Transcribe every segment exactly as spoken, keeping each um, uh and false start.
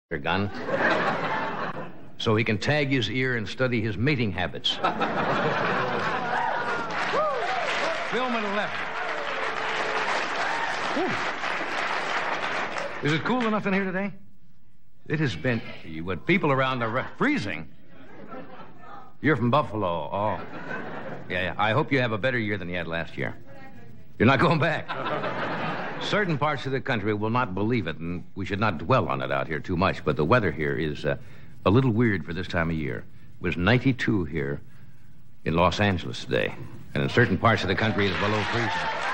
gun so he can tag his ear and study his mating habits. Film at eleven. Whew. Is it cool enough in here today? It has been... What people around are freezing. You're from Buffalo. Oh. Yeah, yeah. I hope you have a better year than you had last year. You're not going back. Certain parts of the country will not believe it, and we should not dwell on it out here too much, but the weather here is uh, a little weird for this time of year. It was ninety-two here in Los Angeles today, and in certain parts of the country it's below freezing.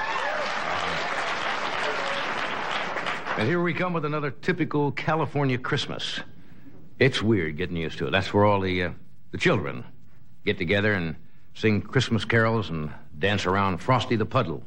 And here we come with another typical California Christmas. It's weird getting used to it. That's where all the, uh, the children get together and sing Christmas carols and dance around Frosty the Puddle.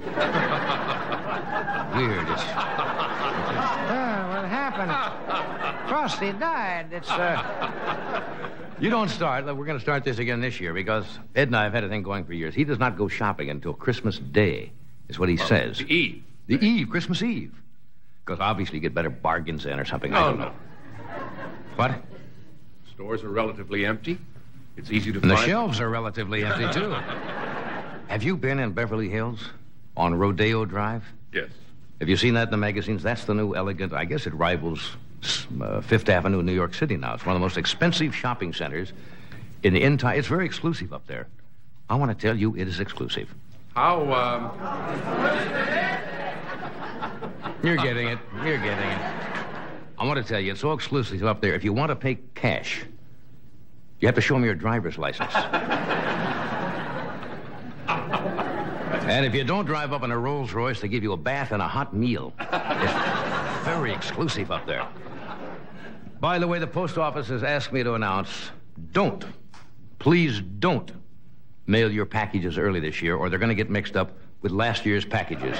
Weird. It's... Oh, what happened? Frosty died. It's, uh... You don't start. We're going to start this again this year because Ed and I have had a thing going for years. He does not go shopping until Christmas Day, is what he oh, says. The Eve. The Eve, Christmas Eve. Because obviously you get better bargains then or something. No, I don't no. know. What? Stores are relatively empty. It's easy to and find. The shelves are relatively empty, too. Have you been in Beverly Hills on Rodeo Drive? Yes. Have you seen that in the magazines? That's the new elegant, I guess it rivals uh, Fifth Avenue, New York City now. It's one of the most expensive shopping centers in the entire... It's very exclusive up there. I want to tell you, it is exclusive. How, um... You're getting it. You're getting it. I want to tell you, it's so exclusive up there. If you want to pay cash, you have to show me your driver's license. And if you don't drive up in a Rolls Royce, they give you a bath and a hot meal. It's very exclusive up there. By the way, the post office has asked me to announce, don't, please don't mail your packages early this year, or they're going to get mixed up with last year's packages.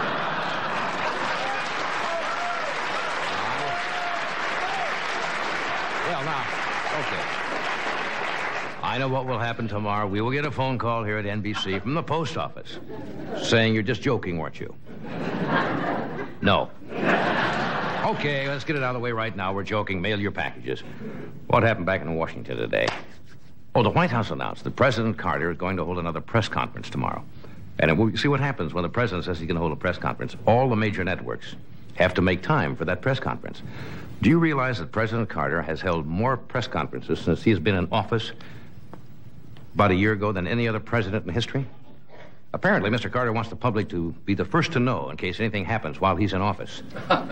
Well, now, okay. I know what will happen tomorrow. We will get a phone call here at N B C from the post office saying you're just joking, weren't you? No. Okay, let's get it out of the way right now. We're joking. Mail your packages. What happened back in Washington today? Oh, the White House announced that President Carter is going to hold another press conference tomorrow. And we'll see what happens when the president says he's going to hold a press conference. All the major networks have to make time for that press conference. Do you realize that President Carter has held more press conferences since he has been in office about a year ago than any other president in history? Apparently, Mister Carter wants the public to be the first to know in case anything happens while he's in office. uh,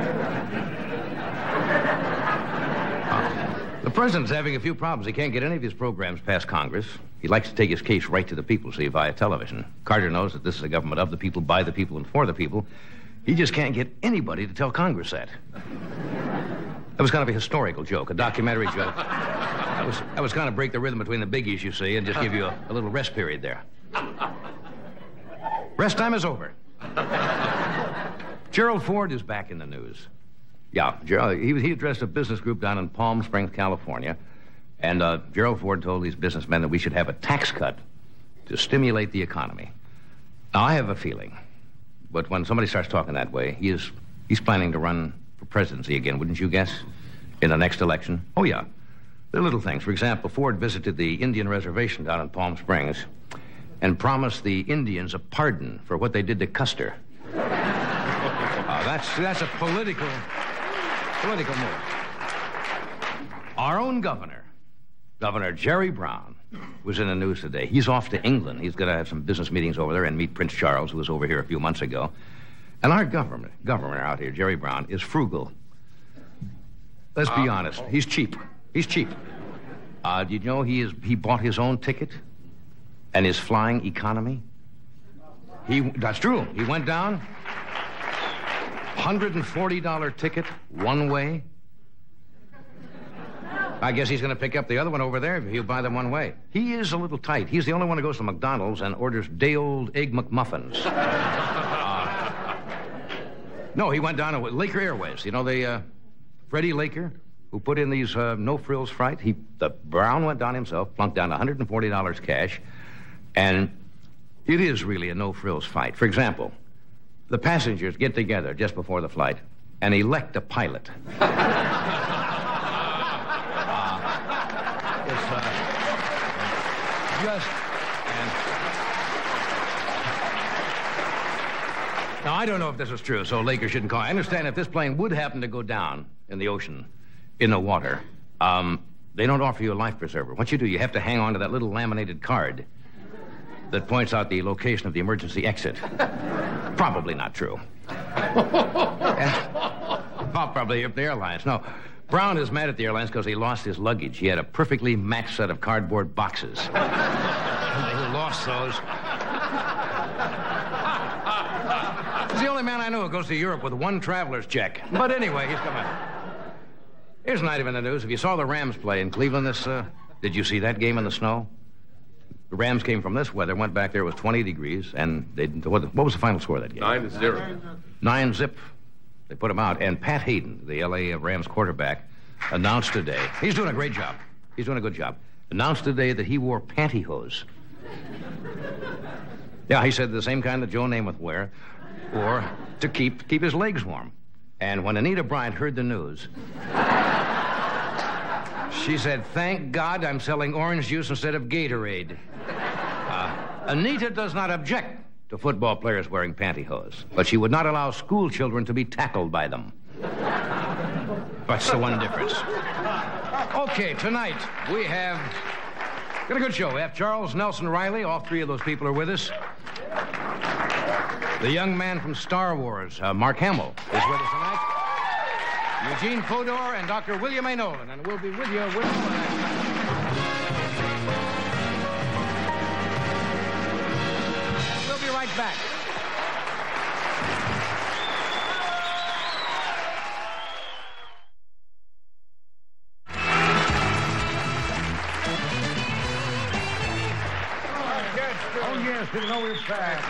the president's having a few problems. He can't get any of his programs past Congress. He likes to take his case right to the people, see, via television. Carter knows that this is a government of the people, by the people, and for the people. He just can't get anybody to tell Congress that. That was kind of a historical joke, a documentary joke. That was, that was kind of break the rhythm between the biggies, you see, and just give you a, a little rest period there. Rest time is over. Gerald Ford is back in the news. Yeah, Gerald, he, he addressed a business group down in Palm Springs, California, and uh, Gerald Ford told these businessmen that we should have a tax cut to stimulate the economy. Now, I have a feeling, but when somebody starts talking that way, he is he's planning to run for presidency again, wouldn't you guess, in the next election? Oh, yeah. They're little things. For example, Ford visited the Indian reservation down in Palm Springs and promised the Indians a pardon for what they did to Custer. uh, that's, that's a political, political move. Our own governor, Governor Jerry Brown, was in the news today. He's off to England. He's going to have some business meetings over there and meet Prince Charles, who was over here a few months ago. And our governor, governor out here, Jerry Brown, is frugal. Let's be uh, honest. He's cheap. He's cheap. Uh, did you know he is he bought his own ticket and is flying economy? He that's true. He went down, one hundred forty dollars ticket one way. I guess he's going to pick up the other one over there. He'll buy them one way. He is a little tight. He's the only one who goes to McDonald's and orders day-old Egg McMuffins. uh, no, he went down to Laker Airways. You know, the uh, Freddie Laker, who put in these uh, no-frills flight. He, the Brown went down himself, plunked down one hundred forty dollars cash, and it is really a no-frills flight. For example, the passengers get together just before the flight and elect a pilot. just... And... Now, I don't know if this is true, so Laker shouldn't call. I understand if this plane would happen to go down in the ocean, in the water, um, they don't offer you a life preserver. What you do, you have to hang on to that little laminated card that points out the location of the emergency exit. Probably not true. Oh, probably the airlines. No. Brown is mad at the airlines because he lost his luggage. He had a perfectly matched set of cardboard boxes. He lost those. He's the only man I know who goes to Europe with one traveler's check. But anyway, he's coming. Here's an item in the news. If you saw the Rams play in Cleveland this, uh, did you see that game in the snow? The Rams came from this weather, went back there, it was twenty degrees, and they what, what was the final score of that game? Nine to zero. Nine zip. They put him out. And Pat Hayden, the L A Rams quarterback, announced today, he's doing a great job. He's doing a good job. Announced today that he wore pantyhose. Yeah, he said the same kind that Joe Namath wear, or to keep keep his legs warm. And when Anita Bryant heard the news, she said, "Thank God I'm selling orange juice instead of Gatorade." Uh, Anita does not object to football players wearing pantyhose, but she would not allow school children to be tackled by them. That's the one difference. Okay, tonight we have got a good show. We have Charles Nelson Riley. All three of those people are with us. The young man from Star Wars, uh, Mark Hamill, is with us tonight. Eugene Fodor and Doctor William A. Nolan, and we'll be with you with We'll be right back. Oh, yes, you know we're back.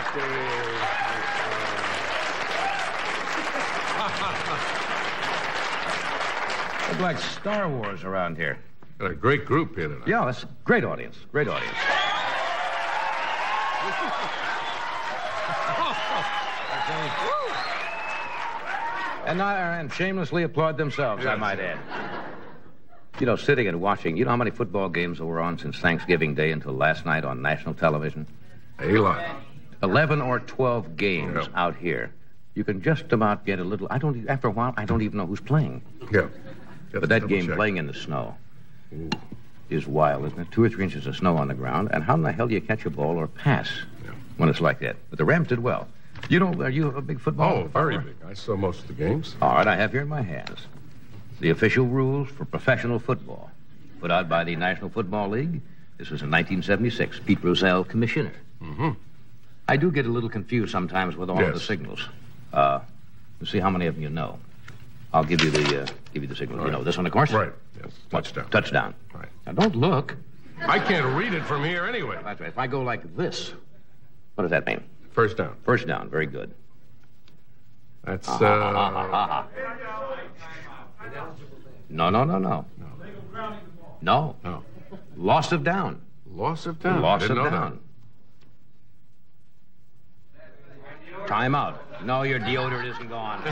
Look like Star Wars around here. Got a great group here tonight. Yeah, that's a great audience. Great audience. and, I, and shamelessly applaud themselves, yes. I might add. You know, sitting and watching, you know how many football games there were on since Thanksgiving Day until last night on national television? A lot. Eleven or twelve games Yep. out here. You can just about get a little... I don't... After a while, I don't even know who's playing. Yeah. But that game check. Playing in the snow Ooh. Is wild, isn't it? Two or three inches of snow on the ground. And how in the hell do you catch a ball or pass yeah. when it's like that? But the Rams did well. You know, are you a big football? Oh, very big. I saw most of the games. All right, I have here in my hands the official rules for professional football, put out by the National Football League. This was in nineteen seventy-six. Pete Rozelle, commissioner. Mm-hmm. I do get a little confused sometimes with all yes. of the signals. Uh, let's see how many of them you know. I'll give you the uh, give you the signals. Right. You know this one, of course. Right. Yes. Touchdown. Touchdown. Right. Now don't look. I can't read it from here anyway. That's right. If I go like this, what does that mean? First down. First down. Very good. That's uh-huh, uh. Uh-huh, uh-huh. No, no, no, no. No. No. Loss of down. Loss of down. Loss of down. That. Time out. No, your deodorant isn't gone.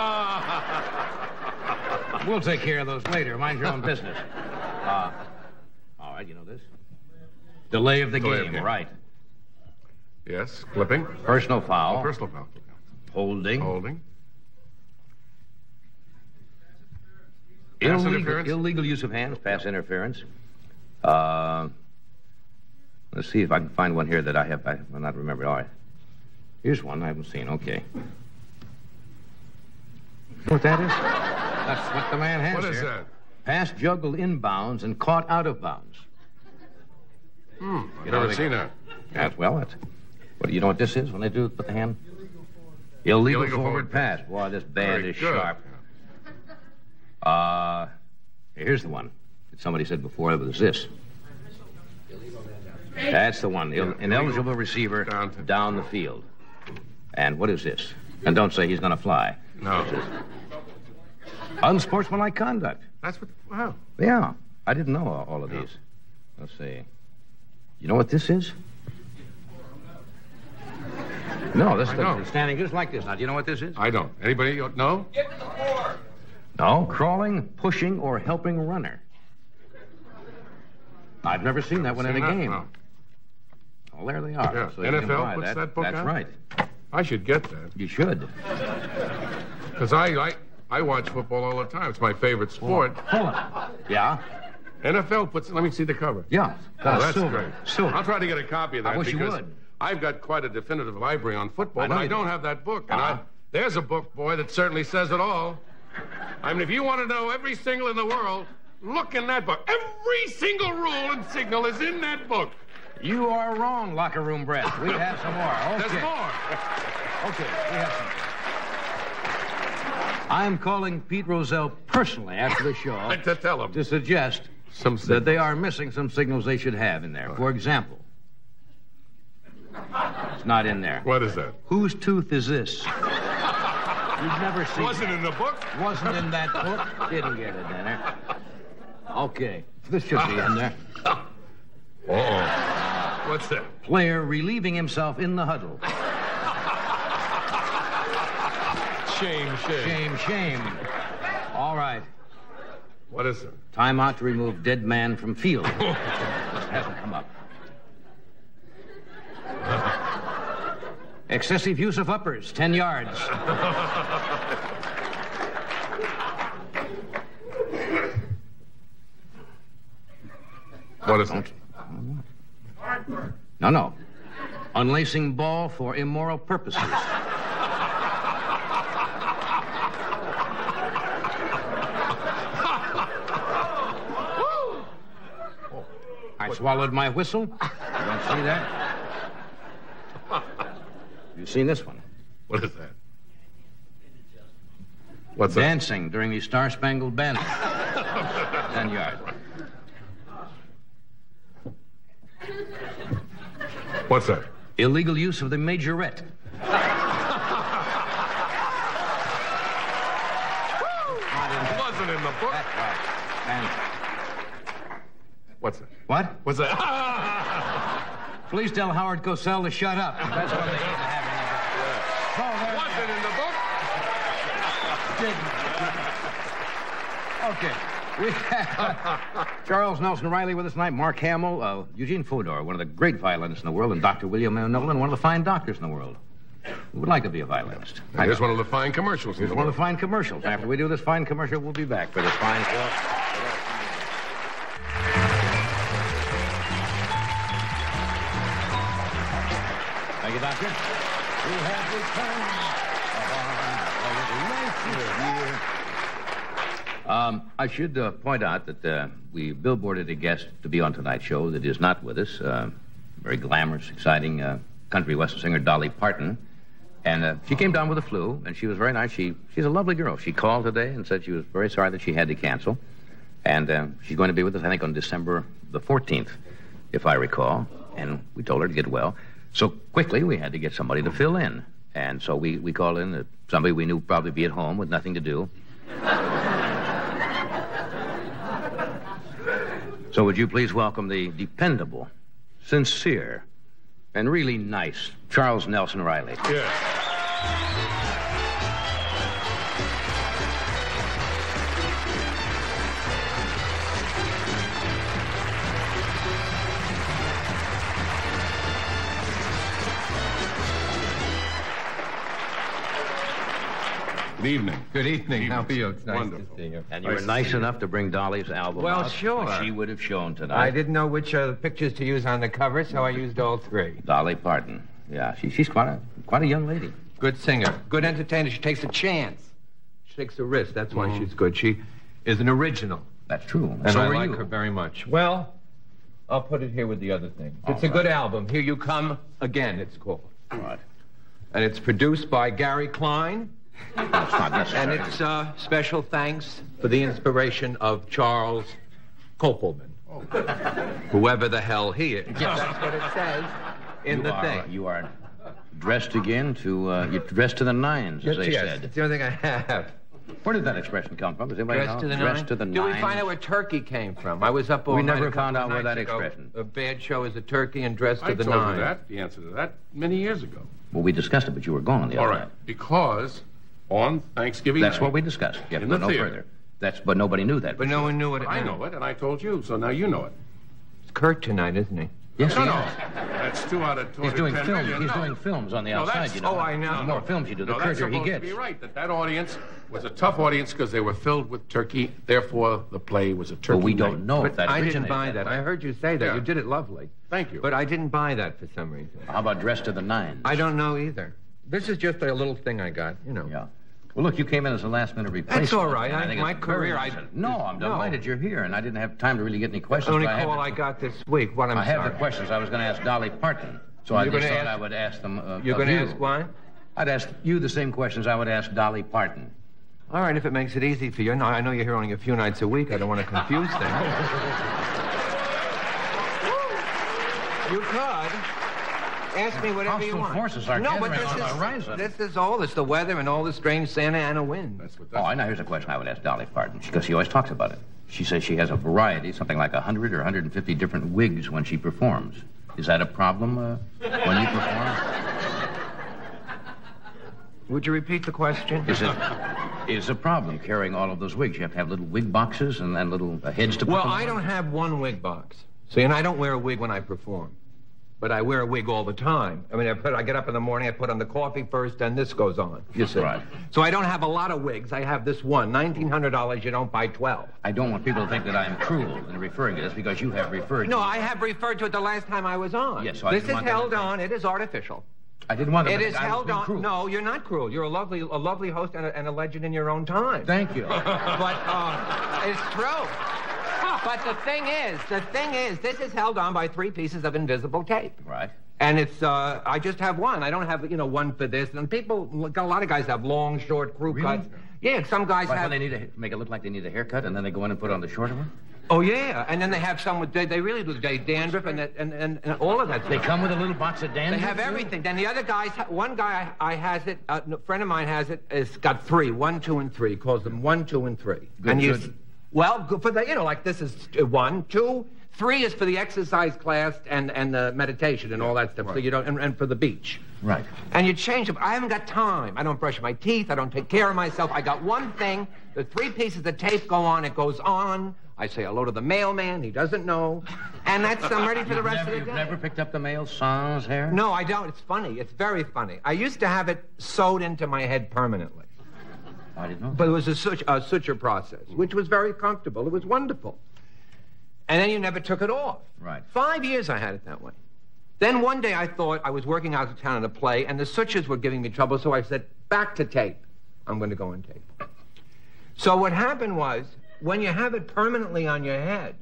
We'll take care of those later. Mind your own business. Uh, all right, you know this? Delay of the Delay game, of game. Right. Yes, clipping. Personal foul. Oh, personal foul. Holding. Holding. Pass illegal, interference. Illegal use of hands, pass interference. Uh, let's see if I can find one here that I have. I will not remember. All right. Here's one I haven't seen. Okay. What that is? That's what the man has What is here. that? Pass juggled inbounds and caught out of bounds. Hmm. I've You know, never they- seen that. Yes, well, that's... What, you know what this is when they do put the hand? Illegal, Illegal forward, forward pass. Boy, this band Very is good. sharp. Uh, here's the one that somebody said before. It was this. That's the one. Ill- Yeah, ineligible illegal receiver down to- down the field. And what is this? And don't say he's going to fly. No. This is unsportsmanlike conduct. That's what. Wow. Yeah, I didn't know all, all of Yeah. these. Let's see. You know what this is? No, this I is don't. standing just like this. Now, do you know what this is? I don't. Anybody know? No, crawling, pushing, or helping runner. I've never seen that one in Seen a that? game. No. Well, there they are. Yeah. So you N F L can buy puts that book That's out? right. I should get that. You should. Because I, I, I watch football all the time. It's my favorite sport. Hold on. Yeah? N F L puts... Let me see the cover. Yeah. Oh, that's silver. great. Silver. I'll try to get a copy of that I wish you because would. I've got quite a definitive library on football, I know but I you don't do. have that book. And Uh-huh. I, there's a book, boy, that certainly says it all. I mean, if you want to know every signal in the world, look in that book. Every single rule and signal is in that book. You are wrong, locker room breath. We have some more. Okay. There's more. Okay, we have some. I'm calling Pete Rozelle personally after the show To tell him. to suggest Some that they are missing some signals they should have in there. For example, it's not in there. What is that? Whose tooth is this? You've never seen Wasn't it. in the book? Wasn't in that book. Didn't get it in there. Okay, this should be in there. Uh-oh. What's that? Player relieving himself in the huddle. Shame, shame. Shame, shame. All right. What is it? Timeout to remove dead man from field. This hasn't come up. Excessive use of uppers, ten yards. What is it? No, no. Unlacing ball for immoral purposes. I swallowed my whistle. You don't see that? You seen this one? What is that? What's that? Dancing during the Star Spangled Banner. Ten yards. What's that? Illegal use of the majorette. It wasn't in the book. That's right. And What's that? what? What's that? Please tell Howard Cosell to shut up. That's what they need to have in there. Oh, there. Okay. We have Charles Nelson Riley with us tonight, Mark Hamill, uh, Eugene Fodor, one of the great violinists in the world, and Doctor William M. Nolan, one of the fine doctors in the world. Who would like to be a violinist? Here's one of the fine commercials. Here's one of the fine commercials. After we do this fine commercial, we'll be back for this fine show. Thank you, Doctor. We have returned upon Um, I should uh, point out that uh, we billboarded a guest to be on tonight's show that is not with us. Uh, very glamorous, exciting uh, country western singer, Dolly Parton. And uh, she came down with the flu, and she was very nice. She She's a lovely girl. She called today and said she was very sorry that she had to cancel. And uh, she's going to be with us, I think, on December the fourteenth, if I recall. And we told her to get well. So quickly, we had to get somebody to fill in. And so we, we called in uh, somebody we knew would probably be at home with nothing to do. So would you please welcome the dependable, sincere, and really nice Charles Nelson Riley. Yes. Good evening. Good evening. How are you? It's nice Wonderful. to see you. And you were nice enough to bring Dolly's album Well, out, sure. which she would have shown tonight. I didn't know which uh, pictures to use on the cover, so I used all three. Dolly Parton. Yeah, she, she's quite a quite a young lady. Good singer. Good entertainer. She takes a chance. She takes a risk. That's why she's good. She is an original. That's true. And so I are like you. her very much. Well, I'll put it here with the other things. It's a right. good album. Here You Come Again, it's called. All right. And it's produced by Gary Klein. That's not necessary. And it's uh, special thanks for the inspiration of Charles Kopelman. Whoever the hell he is. That's what it says in you the are, thing. You are dressed again to, uh, you're dressed to the nines, as Yes, they yes. said. It's the only thing I have. Where did that expression come from? Does anybody Dressed know? to the dressed nines? to the Do we nines. find out where turkey came from? I was up all We night never a couple found of out where nights that ago. expression. A bad show is a turkey and dressed I to the told nines. you that, the answer to that, many years ago. Well, we discussed it, but you were gone the All other right. night. Because on Thanksgiving That's night, what we discussed. You have In to the go no theater. further. That's, but nobody knew that. But no one knew what it I meant. know it, and I told you, so now you know it. It's Kurt tonight, isn't he? Yes, No, he no. is. That's That's two out of two He's hundred doing ten films. million. He's No. doing films on the No, outside, that's- you know. oh, I know. The more films you do, the No, that's crazier he supposed gets. to be right, that that audience was a tough audience because they were filled with turkey. Therefore, the play was a turkey But we night. don't know if But that I didn't originated buy that. I heard you say that. Yeah. You did it lovely. Thank you. But I didn't buy that for some reason. How about Dress to the Nines? I don't know either. This is just a little thing I got, you know. Yeah. Well, look, you came in as a last-minute replacement. That's all right. and I- think my it's very career, I- nice. No, I'm No. delighted you're here, and I didn't have time to really get any The questions. only but I have call the- I got this week. What, I'm I have sorry. the questions. I was going to ask Dolly Parton, so I You're just gonna thought ask- I would ask them. Uh, You're going going to to ask why? I'd ask you the same questions I would ask Dolly Parton. All right, if it makes it easy for you. No, I know you're here only a few nights a week. I don't want to confuse things. You could ask me whatever you Hostile want. forces are no, but gathering this on the is horizon. this is all. It's the weather and all the strange Santa Ana wind. That's what Oh, I know. Here's a question I would ask Dolly Parton, because she always talks about it. She says she has a variety, something like one hundred or one hundred fifty different wigs when she performs. Is that a problem uh, when you perform? Would you repeat the question? Is it is a problem carrying all of those wigs? You have to have little wig boxes and, and little uh, heads to put Well, them I on? don't have one wig box. See, and I don't wear a wig when I perform. But I wear a wig all the time. I mean, I put, I get up in the morning, I put on the coffee first, and this goes on. You see? Right. So I don't have a lot of wigs. I have this one, nineteen hundred dollars. You don't buy twelve. I don't want people to think that I'm cruel in referring to this, because you have referred No, to I have referred to it the last time I was on. Yes, so I this didn't is want them to held think- on. It is artificial. I didn't want them It to is think I was held being on. cruel. No, you're not cruel. You're a lovely, a lovely host and a, and a legend in your own time. Thank you. But uh, it's true. But the thing is, the thing is, this is held on by three pieces of invisible tape. Right. And it's, uh, I just have one. I don't have, you know, one for this. And people, a lot of guys have long, short crew Really? cuts. Yeah, some guys Like have. when they need to make it look like they need a haircut, and then they go in and put on the shorter one? Oh, yeah. And then they have some with, they, they really do, they dandruff and, that- and, and, and all of that They stuff. come with a little box of They dandruff? have too? everything. Then the other guys, ha- one guy I, I has it, uh, a friend of mine has it, it's got three, one, two, and three. Calls them one, two, and three. Good, and you, good. Well, good for the, you know, like this is uh, one, two, three is for the exercise class and, and the meditation and all that stuff. So you don't, and, and for the beach. Right. And you change them. I haven't got time. I don't brush my teeth. I don't take care of myself. I got one thing. The three pieces of tape go on. It goes on. I say hello to the mailman. He doesn't know. And that's, I'm ready for the You've rest never, of the you've day. never picked up the mail sans hair? No, I don't. It's funny. It's very funny. I used to have it sewed into my head permanently. I didn't know. But it was a, suture, a suture process, which was very comfortable. It was wonderful. And then you never took it off. Right. Five years I had it that way. Then one day I thought I was working out of town in a play, and the sutures were giving me trouble, so I said, back to tape. I'm going to go on tape. So what happened was, when you have it permanently on your head,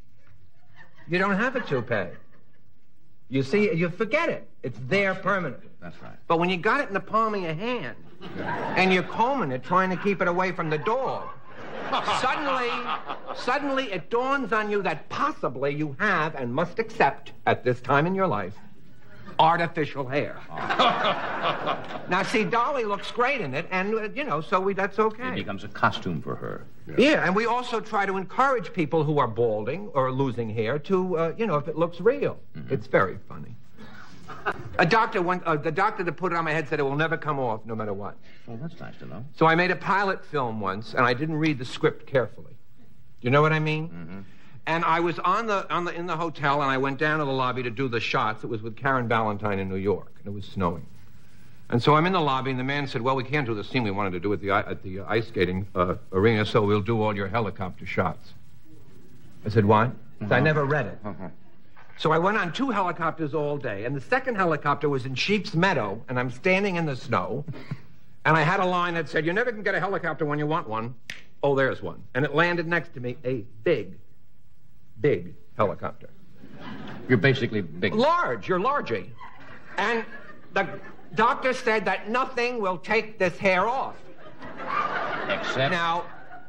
you don't have a toupee. You see, you forget it. It's there permanently. That's right. But when you got it in the palm of your hand, and you're combing it, trying to keep it away from the dog, suddenly, suddenly it dawns on you that possibly you have and must accept at this time in your life artificial hair. Now, see, Dolly looks great in it, and, uh, you know, so we, that's It okay. becomes a costume for her. Yeah, and we also try to encourage people who are balding or losing hair to, uh, you know, if it looks real. Mm-hmm. It's very funny. A doctor, went, uh, the doctor that put it on my head said it will never come off, no matter what. Well, that's nice to know. So I made a pilot film once, and I didn't read the script carefully. You know what I mean? Mm-hmm. And I was on the, on the, in the hotel, and I went down to the lobby to do the shots. It was with Karen Ballantyne in New York, and it was snowing. And so I'm in the lobby, and the man said, well, we can't do the scene we wanted to do at the, i- at the uh, ice skating uh, arena, so we'll do all your helicopter shots. I said, why? So I never read it. So I went on two helicopters all day, and the second helicopter was in Sheep's Meadow, and I'm standing in the snow, and I had a line that said, you never can get a helicopter when you want one. Oh, there's one. And it landed next to me, a big, big helicopter. You're basically big. Large, you're largy. And the doctor said that nothing will take this hair off. Except. Now,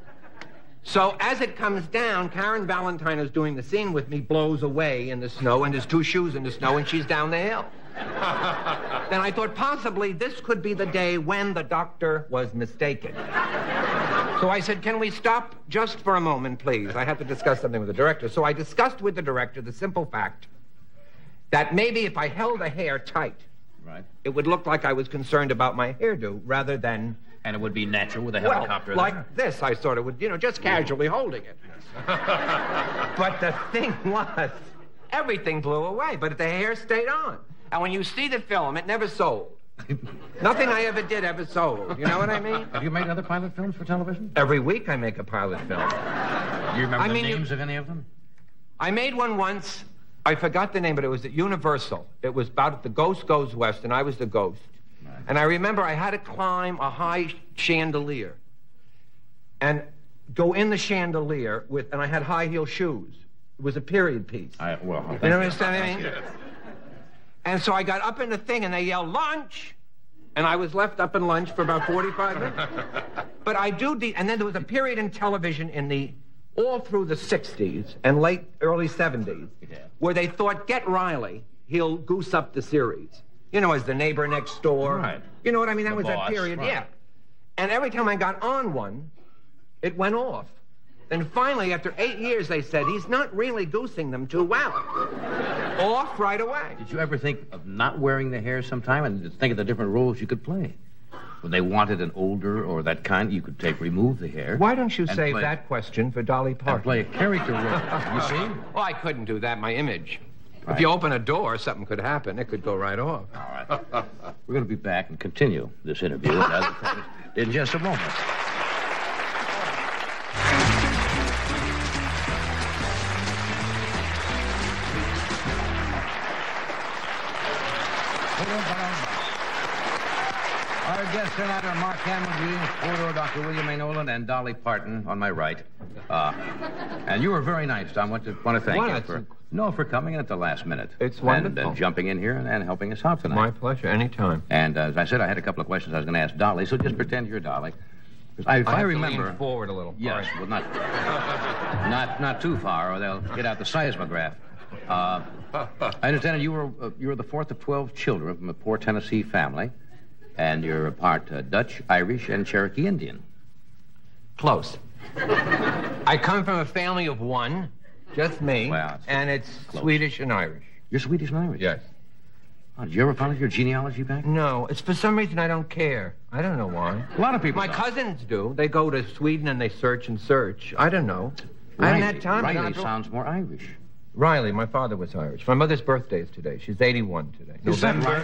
so as it comes down, Karen Ballantyne is doing the scene with me, blows away in the snow, and there's two shoes in the snow, and she's down the hill. Then I thought possibly this could be the day when the doctor was mistaken. So I said, can we stop just for a moment, please? I have to discuss something with the director. So I discussed with the director the simple fact that maybe if I held the hair tight, Right. it would look like I was concerned about my hairdo rather than... And it would be natural with a Well, helicopter like there. this, I sort of would, you know, just casually holding it. But the thing was, everything blew away, but the hair stayed on. And when you see the film, it never sold. Nothing I ever did ever sold. You know what I mean? Have you made other pilot films for television? Every week I make a pilot film. Do you remember I the mean, names you- of any of them? I made one once. I forgot the name, but it was at Universal. It was about the ghost goes west, and I was the ghost. Right. And I remember I had to climb a high chandelier and go in the chandelier with, and I had high heel shoes. It was a period piece. I, well, you know what I mean? And so I got up in the thing, and they yelled, lunch! And I was left up in lunch for about forty-five minutes. But I do, de- and then there was a period in television in the, all through the sixties and late, early seventies, yeah. where they thought, get Riley, he'll goose up the series. You know, as the neighbor next door. Right. You know what I mean? That The was boss, that period, right. yeah. And every time I got on one, it went off. And finally, after eight years, they said, he's not really goosing them too well. Off right away. Did you ever think of not wearing the hair sometime and just think of the different roles you could play? When they wanted an older or that kind, you could take, remove the hair. Why don't you and save play, that question for Dolly Parton? and play a character role, you see? Well, I couldn't do that, my image. Right. If you open a door, something could happen. It could go right off. All right. We're going to be back and continue this interview with other things in just a moment. Our guests tonight are Mark Hamill, William Fordor, Doctor William A. Nolan, and Dolly Parton on my right. Uh, and you were very nice, Tom. I want to, want to thank Well, you that's- for no for coming in at the last minute. It's and, wonderful. And jumping in here and, and helping us out tonight. My pleasure, anytime. And uh, as I said, I had a couple of questions I was going to ask Dolly, so just pretend you're Dolly. 'Cause I, if I I, have remember, to lean forward a little. yes, All right. well, not, not, not too far, or they'll get out the seismograph. Uh, I understand that you were uh, you were the fourth of twelve children from a poor Tennessee family, and you're a part uh, Dutch, Irish, and Cherokee Indian. Close. I come from a family of one, just me, Well, it's and it's close. Swedish and Irish. You're Swedish and Irish? Yes. Oh, did you ever follow your genealogy back? No, it's for some reason I don't care. I don't know why. A lot of people My don't. cousins do. They go to Sweden and they search and search. I don't know. I haven't had time. I Riley don't- sounds more Irish. Riley, my father was Irish. My mother's birthday is today. She's eighty-one today. Is that November. right?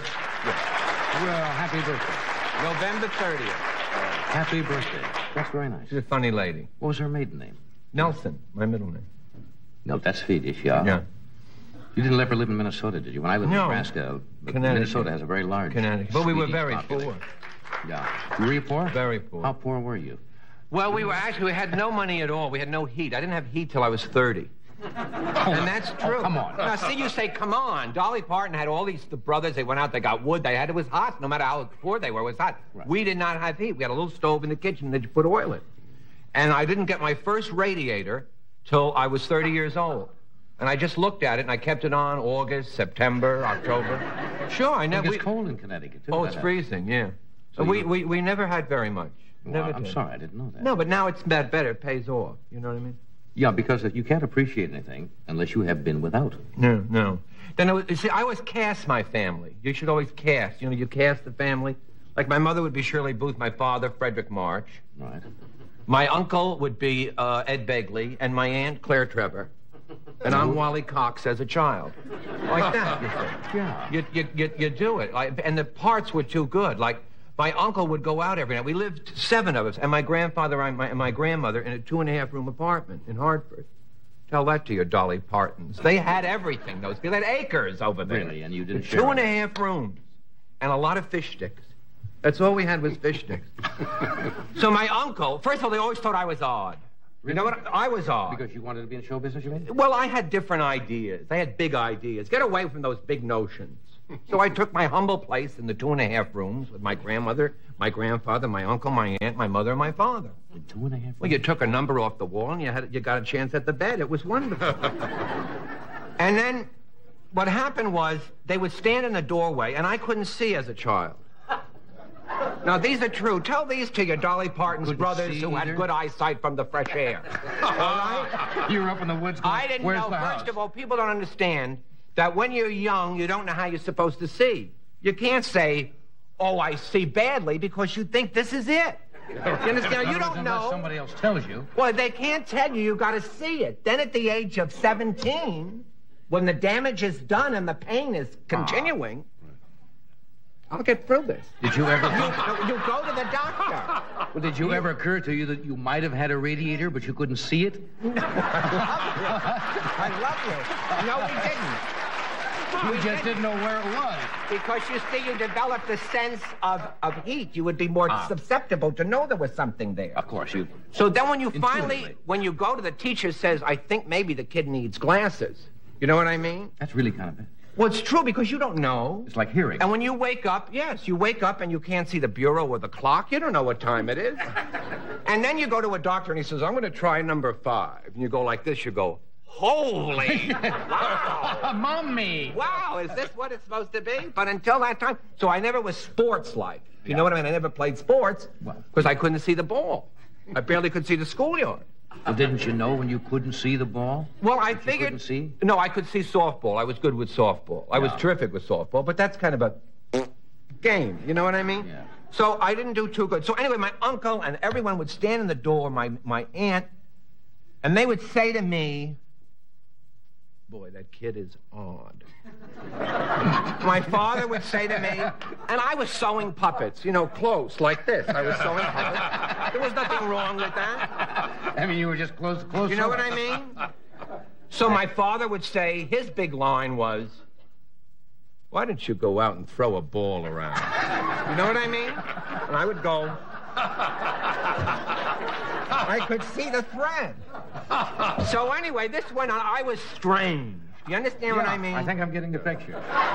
Well, happy birthday. November thirtieth. Happy birthday. That's very nice. She's a funny lady. What was her maiden name? Nelson, my middle name. No, that's Swedish, yeah. Yeah. You didn't ever live in Minnesota, did you? When I lived in No. Nebraska, Connecticut. Minnesota has a very large Connecticut. But we were Swedish very population. poor. Yeah. Were you poor? Very poor. How poor were you? Well, we were actually, we had no money at all. We had no heat. I didn't have heat till I was thirty. And that's true. Oh, come on. Now, see, you say, come on. Dolly Parton had all these the brothers. They went out, they got wood. They had, it was hot. No matter how poor they were, it was hot. Right. We did not have heat. We had a little stove in the kitchen that you put oil in. And I didn't get my first radiator till I was thirty years old. And I just looked at it, and I kept it on August, September, October. Sure, I It never... gets cold in Connecticut, too. Oh, that it's happens. freezing, yeah. So we, you- we, we never had very much. Well, Never I'm did. sorry, I didn't know that. No, but now it's that better. It pays off. You know what I mean? Yeah, because you can't appreciate anything unless you have been without. No, no. Then, it was, you see, I always cast my family. You should always cast. You know, you cast the family. Like my mother would be Shirley Booth, my father, Frederick March. Right. My uncle would be uh, Ed Begley, and my aunt, Claire Trevor. And I'm Wally Cox as a child. Like that, you see. Yeah. You, you, you, you do it. Like, and the parts were too good. Like, my uncle would go out every night. We lived, seven of us, and my grandfather and my, and my grandmother in a two-and-a-half-room apartment in Hartford. Tell that to your Dolly Partons. They had everything, those people. They had acres over there. Really, and you didn't Two share and a it? half rooms. And a lot of fish sticks. That's all we had was fish sticks. So my uncle, first of all, they always thought I was odd. You know what? I was odd. Because you wanted to be in show business, you mean? Well, I had different ideas. I had big ideas. Get away from those big notions. So I took my humble place in the two and a half rooms with my grandmother, my grandfather, my uncle, my aunt, my mother, and my father. In two and a half. Well, you took a number off the wall and you had you got a chance at the bed. It was wonderful. And then what happened was they would stand in the doorway, and I couldn't see as a child. Now, these are true. Tell these to your Dolly Parton's Couldn't brothers see who had either? good eyesight from the fresh air. All right? You were up in the woods. Going, I didn't Where's know. the First house? of all, people don't understand that when you're young, you don't know how you're supposed to see. You can't say, oh, I see badly, because you think this is it. You understand? You Unless don't know. somebody else tells you. Well, they can't tell you. You got to see it. Then at the age of seventeen, when the damage is done and the pain is continuing, I'll get through this. Did you ever... You, you go to the doctor. Well, did you ever occur to you that you might have had a radiator, but you couldn't see it? No, I love you. I love you. No, we didn't. You We just didn't know where it was. Because, you see, you developed a sense of, of heat. You would be more Ah. susceptible to know there was something there. Of course, you... So then when you finally, Intuitively. when you go to the teacher says, I think maybe the kid needs glasses. You know what I mean? That's really kind of... Well, it's true because you don't know. It's like hearing. And when you wake up, yes, you wake up and you can't see the bureau or the clock. You don't know what time it is. And then you go to a doctor and he says, I'm going to try number five. And you go like this, you go, holy, wow. Mommy! Wow, is this what it's supposed to be? But until that time, so I never was sports-like. You know what I mean? I never played sports Well- because I couldn't see the ball. I barely could see the schoolyard. Well, didn't you know when you couldn't see the ball? Well, I That you figured... couldn't see? No, I could see softball. I was good with softball. I was Yeah. terrific with softball, but that's kind of a game. You know what I mean? Yeah. So I didn't do too good. So anyway, my uncle and everyone would stand in the door, my, my aunt, and they would say to me, boy, that kid is odd. My father would say to me, and I was sewing puppets, you know, close, like this. I was sewing puppets. There was nothing wrong with that. I mean, you were just close, close. You know what I mean? So my father would say, his big line was, why don't you go out and throw a ball around? You know what I mean? And I would go. I could see the thread. So anyway, this went on. I was strange. You understand what I mean? I think I'm getting the picture.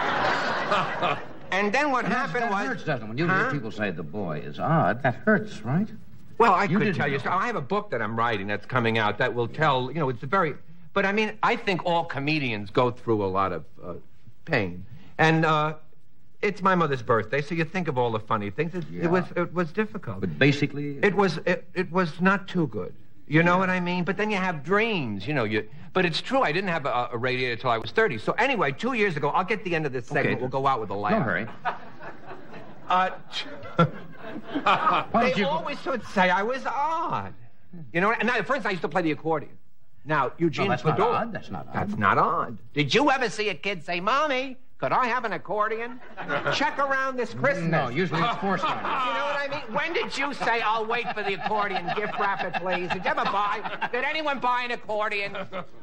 And then what That, happened that was... hurts, doesn't it? When you Huh? hear people say the boy is odd, that hurts, right? Well, I You could didn't tell you. know. So I have a book that I'm writing that's coming out that will tell, you know, it's a very... But I mean, I think all comedians go through a lot of uh, pain. And uh, it's my mother's birthday, so you think of all the funny things. It, Yeah. it was it was difficult. But basically... It was it, it was not too good. You know what I mean? But then you have dreams, you know. You. But it's true, I didn't have a, a radiator till I was thirty. So anyway, two years ago, I'll get the end of this segment. Okay. We'll go out with a laugh. No hurry. Uh, Why they don't you... always would say I was odd. You know, and now, for instance, I used to play the accordion. Now, Eugene No, that's not Fedor. odd. That's not odd. That's not odd. Did you ever see a kid say, Mommy, could I have an accordion? Check around this Christmas. No, usually it's forced on you. You know what I mean? When did you say, I'll wait for the accordion, gift wrap it, please? Did you ever buy? Did anyone buy an accordion?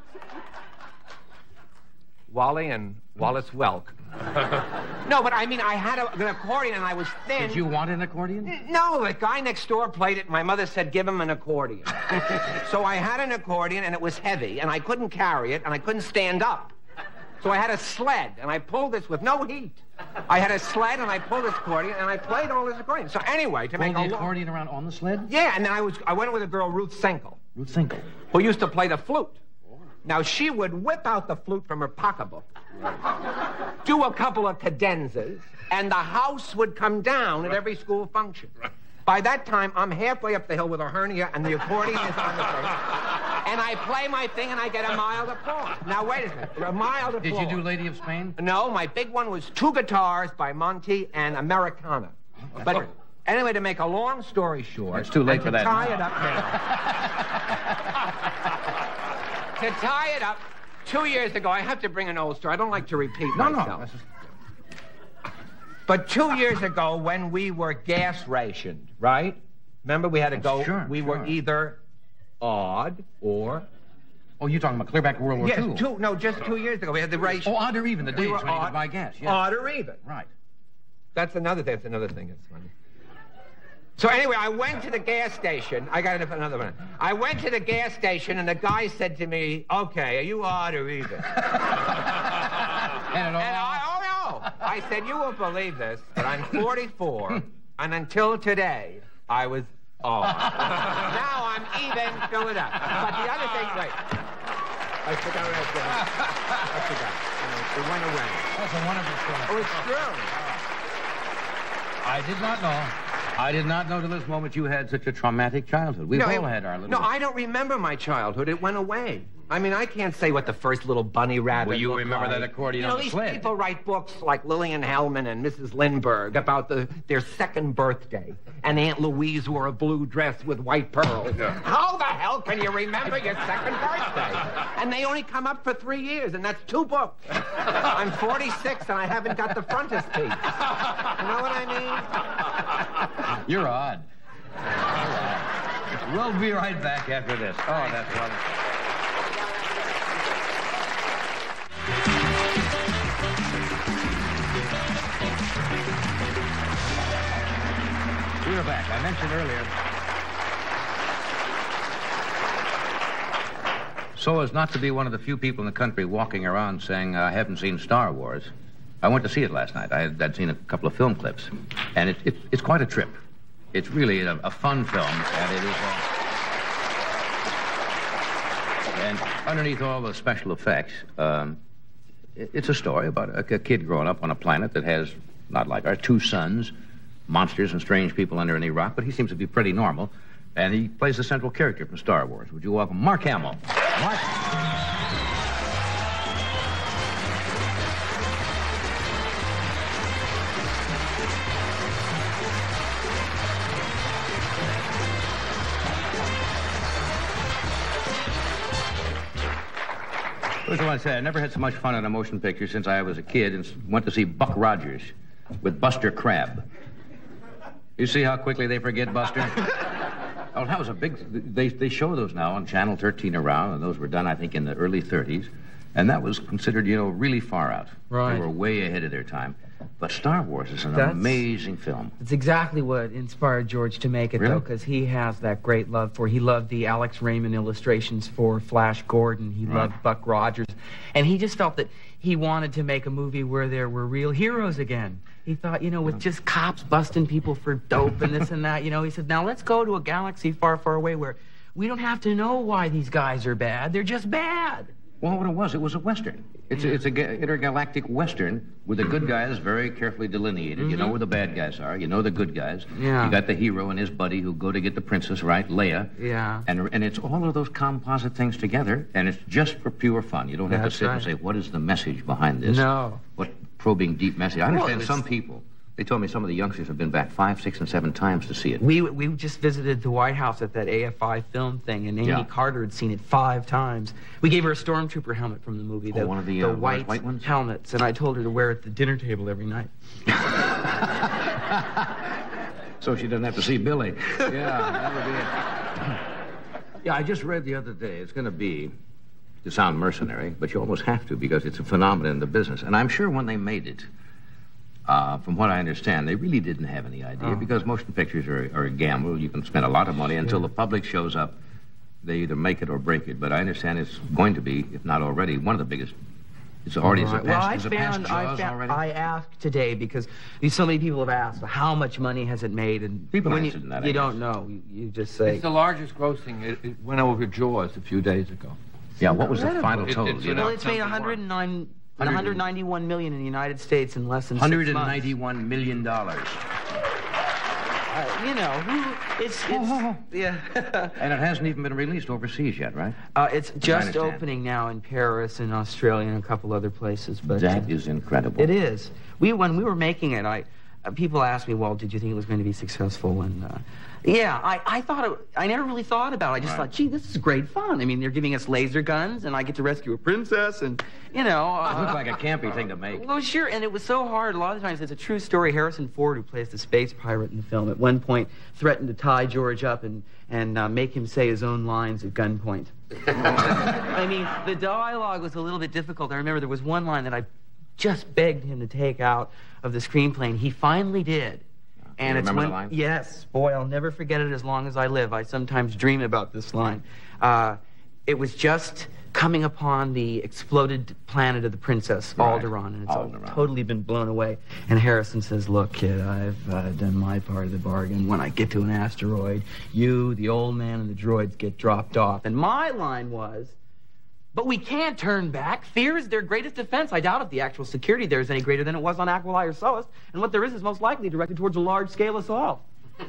Wally and Wallace Welk. No, but I mean, I had a, an accordion and I was thin. Did you want an accordion? No, the guy next door played it. My mother said, give him an accordion. So I had an accordion, and it was heavy, and I couldn't carry it, and I couldn't stand up. So I had a sled, and I pulled this with no heat. I had a sled, and I pulled this accordion, and I played all this accordion. So anyway, to Pull make the a long... accordion around on the sled? Yeah, and then I was I went with a girl, Ruth Senkel, Ruth Sinkel. who used to play the flute. Now, she would whip out the flute from her pocketbook, do a couple of cadenzas, and the house would come down at every school function. By that time, I'm halfway up the hill with a hernia, and the accordion is on the place. And I play my thing, and I get a mild applause. Now, wait a minute. A mild applause. Did you do Lady of Spain? No, my big one was Two Guitars by Monty and Americana. But great. anyway, to make a long story short... It's too late and for to that tie now. it up now. To tie it up, two years ago, I have to bring an old story. I don't like to repeat No, myself. no. This is- But two years ago, when we were gas rationed, right? Remember, we had to go. Sure, we sure. were either odd or. Oh, you're talking about clear back to World War Yes, Two. two. No, just two years ago, we had the ration. Oh, odd or even, the days we were when you odd, could buy gas. Yes. Odd or even. Right. That's another. That's another thing that's funny. So anyway, I went to the gas station. I got another one. I went to the gas station, and the guy said to me, "Okay, are you odd or even?" And it And all... I, oh no! I said, you won't believe this, but I'm forty-four, and until today, I was off. Now I'm even, fill it up. But the other thing, wait. I forgot what I was doing. I forgot. It went away. That's a wonderful story. Oh, it's true. I did not know. I did not know to this moment you had such a traumatic childhood. We've No, all it- had our little... No, I don't remember my childhood. It went away. I mean, I can't say what the first little bunny rabbit Well, you looked remember like. that accordion You know, on the these sled. people write books like Lillian Hellman and Missus Lindbergh about the, their second birthday, and Aunt Louise wore a blue dress with white pearls. How the hell can you remember your second birthday? And they only come up for three years, and that's two books. I'm forty-six, and I haven't got the frontispiece. You know what I mean? You're odd. All right. We'll be right back after this. Oh, that's wonderful. We're back. I mentioned earlier. So as not to be one of the few people in the country walking around saying, I haven't seen Star Wars, I went to see it last night. I had, I'd seen a couple of film clips. And it, it, it's quite a trip. It's really a, a fun film, and it is... Uh, and underneath all the special effects, um, it, it's a story about a, a kid growing up on a planet that has, not like our two suns, monsters and strange people under any rock, but he seems to be pretty normal. And he plays the central character from Star Wars. Would you welcome Mark Hamill? Mark? First of all, I say I never had so much fun in a motion picture since I was a kid and went to see Buck Rogers with Buster Crabbe. You see how quickly they forget Buster? Oh, that was a big... They, they show those now on Channel thirteen around, and those were done, I think, in the early thirties. And that was considered, you know, really far out. Right. They were way ahead of their time. But Star Wars is an That's, amazing film. It's exactly what inspired George to make it, Really? though, because he has that great love for... He loved the Alex Raymond illustrations for Flash Gordon. He Right. loved Buck Rogers. And he just felt that he wanted to make a movie where there were real heroes again. He thought, you know, with just cops busting people for dope and this and that, you know, he said, now let's go to a galaxy far, far away where we don't have to know why these guys are bad. They're just bad. Well, what it was, it was a Western. It's a, it's a ga- intergalactic Western with the good guys very carefully delineated. Mm-hmm. You know where the bad guys are. You know the good guys. Yeah. You got the hero and his buddy who go to get the princess, right? Leia. Yeah. And and it's all of those composite things together, and it's just for pure fun. You don't have That's to sit right. and say, what is the message behind this? No. What probing deep message? I understand it's- some people, they told me some of the youngsters have been back five, six, and seven times to see it. We we just visited the White House at that A F I film thing, and Amy Yeah. Carter had seen it five times. We gave her a stormtrooper helmet from the movie, Oh, the, one of the, the uh, white, white ones? helmets, and I told her to wear it at the dinner table every night. So she doesn't have to see Billy. Yeah, that would be it. Yeah, I just read the other day, it's going to be, to sound mercenary, but you almost have to because it's a phenomenon in the business. And I'm sure when they made it, uh, from what I understand, they really didn't have any idea Oh. because motion pictures are, are a gamble. You can spend a lot of money until the public shows up. They either make it or break it. But I understand it's going to be, if not already, one of the biggest. It's already, is it Right. Well, past, I is it past found, Jaws I found, already? I asked today because so many people have asked, how much money has it made? And People when you, answered that, I you guess. don't know. You, you just say. It's the largest grossing. It, it went over Jaws a few days ago. Yeah, what was the final It- total? it's you an know? Well, it's made Number one. one hundred nine, Hundred- one hundred ninety-one million in the United States in less than one six hundred months. ninety-one million dollars. Uh, you know, who, it's, it's yeah. And it hasn't even been released overseas yet, right? Uh, it's just understand. opening now in Paris and Australia and a couple other places. But That is incredible. it is. We when we were making it, I uh, people asked me, well, did you think it was going to be successful? And uh, yeah, I, I thought it, I never really thought about it. I just Right. thought, gee, this is great fun. I mean, they're giving us laser guns, and I get to rescue a princess, and you know. It Uh, looked like a campy thing to make. Well, sure, and it was so hard. A lot of times, it's a true story. Harrison Ford, who plays the space pirate in the film, at one point threatened to tie George up and and uh, make him say his own lines at gunpoint. I mean, the dialogue was a little bit difficult. I remember there was one line that I just begged him to take out of the screenplay, and he finally did. And you it's remember when, the line? yes, boy, I'll never forget it as long as I live. I sometimes dream about this line. Uh, it was just coming upon the exploded planet of the princess, Right. Alderaan, and it's all Alderaan. totally been blown away. And Harrison says, look, kid, I've uh, done my part of the bargain. When I get to an asteroid, you, the old man, and the droids get dropped off. And my line was, but we can't turn back. Fear is their greatest defense. I doubt if the actual security there is any greater than it was on Aquilai or Solis. And what there is is most likely directed towards a large-scale assault.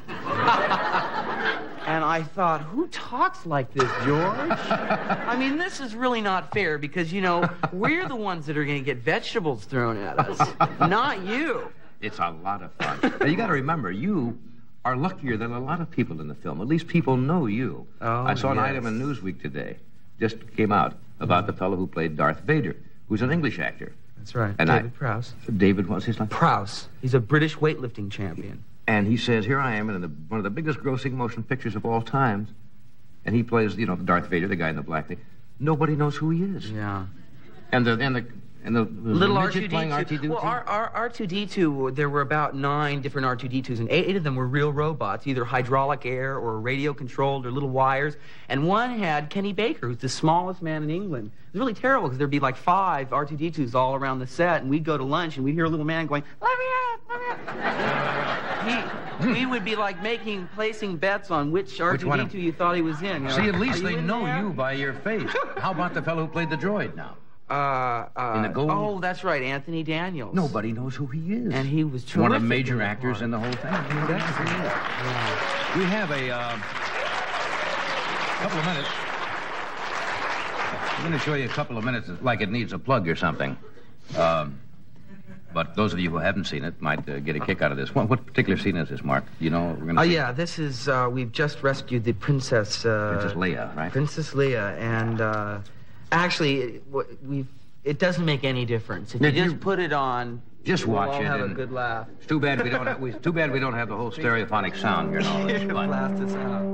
And I thought, who talks like this, George? I mean, this is really not fair because, you know, we're the ones that are going to get vegetables thrown at us, not you. It's a lot of fun. Now, you got to remember, you are luckier than a lot of people in the film. At least people know you. Oh, I saw an yes. item in Newsweek today, just came out, about the fellow who played Darth Vader, who's an English actor. That's right, And David I, Prowse. David, what's his name? Prowse. He's a British weightlifting champion. And he says, here I am in the, one of the biggest grossing motion pictures of all times. And he plays, you know, Darth Vader, the guy in the black thing. Nobody knows who he is. Yeah. And the and the and the Little R two D two. playing R two D two. Well, R two D two, there were about nine different R two D twos, and eight, eight of them were real robots, either hydraulic air or radio controlled or little wires. And one had Kenny Baker, who's the smallest man in England. It was really terrible because there'd be like five R two D twos all around the set, and we'd go to lunch and we'd hear a little man going, "Let me out, let me out." he, we would be like making, placing bets on which R two D two you thought he was in. You know, See, at least "Are they in know there?" you by your face. How about the fellow who played the droid now? Uh, uh, In the gold? Oh, that's right, Anthony Daniels. Nobody knows who he is. And he was terrific. One of the major in the actors part. in the whole thing. Yeah. We have a uh, couple of minutes. I'm going to show you a couple of minutes like it needs a plug or something. Um, but those of you who haven't seen it might uh, get a kick out of this. What, what particular scene is this, Mark? You know what we're going to Oh, see? yeah, this is, uh, we've just rescued the Princess... Uh, Princess Leia, right? Princess Leia, and uh, actually, it, w- we've, it doesn't make any difference. If you Did you- just put it on, Just we'll watch all it have a and- good laugh. It's too bad we don't have, we, too bad we don't have the whole stereophonic sound here. No, it's fun. Blast us out.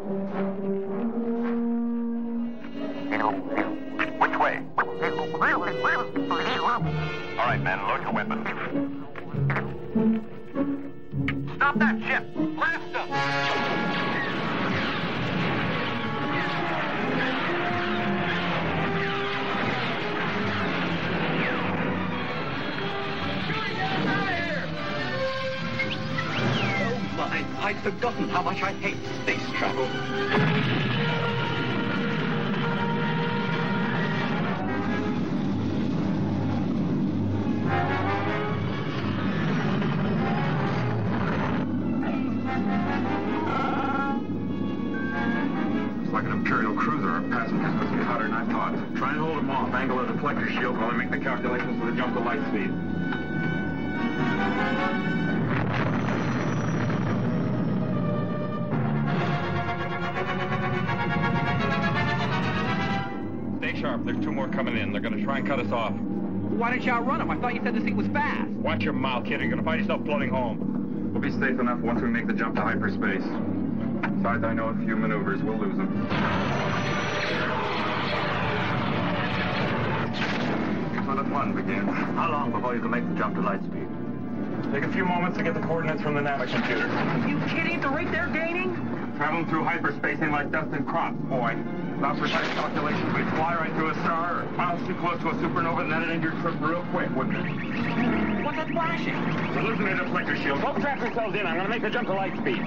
Which way? All right, men, load your weapons. Stop that ship! Blast them! Oh, my, I'd forgotten how much I hate space travel. It's like an Imperial cruiser. Our passengers must be hotter than I thought. Try and hold them off. Angle the deflector shield while I make the calculations for the jump to light speed. Stay sharp. There's two more coming in. They're going to try and cut us off. Why didn't you outrun them? I thought you said this thing was fast. Watch your mouth, kid. You're going to find yourself floating home. We'll be safe enough once we make the jump to hyperspace. Besides, I know a few maneuvers. We'll lose them. Here's where the fun begins. How long before you can make the jump to light speed? Take a few moments to get the coordinates from the navicomputer. You kidding? At the rate they're gaining? Traveling through hyperspace ain't like dust and crops, boy. Without precise calculations, we'd fly right through a star, or miles too close to a supernova, and that'd end your trip real quick, wouldn't it? What's that flashing? We're losing the deflector shield. Don't trap yourselves in. I'm gonna make the jump to light speed.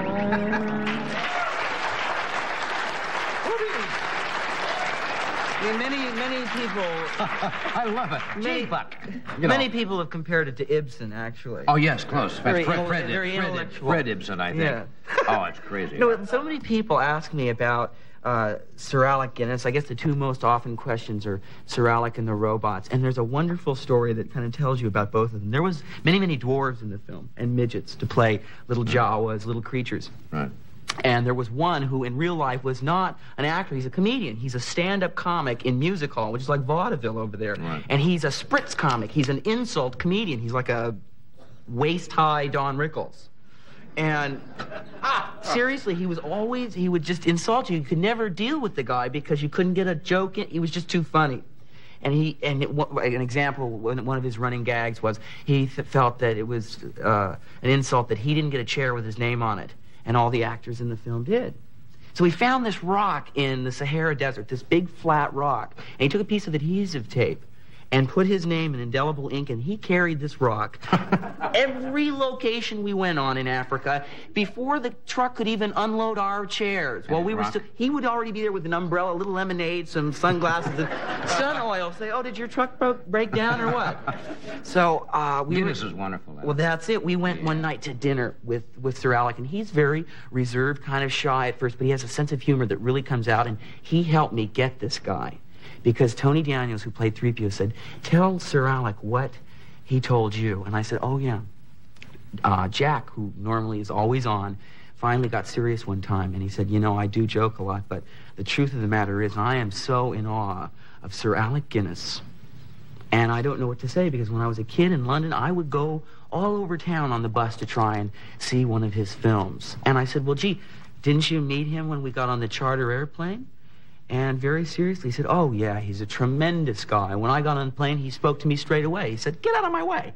I mean, many, many people... I love it. Many, Gee, Buck. You many know. people have compared it to Ibsen, actually. Oh, yes, close. Very Fred, intel- Fred, very Fred, Fred, intellectual. Fred Ibsen, I think. Yeah. Oh, it's crazy. You know, so many people ask me about uh, Sir Alec Guinness. I guess the two most often questions are Sir Alec and the robots. And there's a wonderful story that kind of tells you about both of them. There was many, many dwarves in the film and midgets to play little Jawas, little creatures. Right. And there was one who in real life was not an actor, he's a comedian. He's a stand-up comic in music hall, which is like vaudeville over there. Right. And he's a spritz comic. He's an insult comedian. He's like a waist-high Don Rickles. And seriously, he was always, he would just insult you. You could never deal with the guy because you couldn't get a joke in. He was just too funny. And he, and it, an example, one one of his running gags was he th- felt that it was uh, an insult that he didn't get a chair with his name on it. And all the actors in the film did. So he found this rock in the Sahara Desert, this big flat rock, and he took a piece of adhesive tape and put his name in indelible ink, and he carried this rock every location we went on in Africa before the truck could even unload our chairs. While we were rock? still, he would already be there with an umbrella, a little lemonade, some sunglasses, and sun oil. Say, "Oh, did your truck broke, break down or what?" So uh, we Guinness were, is wonderful. well, that's it. We went one night to dinner with, with Sir Alec, and he's very reserved, kind of shy at first, but he has a sense of humor that really comes out, and he helped me get this guy. Because Tony Daniels, who played three P O, said, "Tell Sir Alec what he told you." And I said, "Oh, yeah." Uh, Jack, who normally is always on, finally got serious one time, and he said, "You know, I do joke a lot, but the truth of the matter is I am so in awe of Sir Alec Guinness. And I don't know what to say, because when I was a kid in London, I would go all over town on the bus to try and see one of his films. And I said, well, gee, didn't you meet him when we got on the charter airplane? And very seriously, he said, oh, yeah, he's a tremendous guy. When I got on the plane, he spoke to me straight away. He said, get out of my way.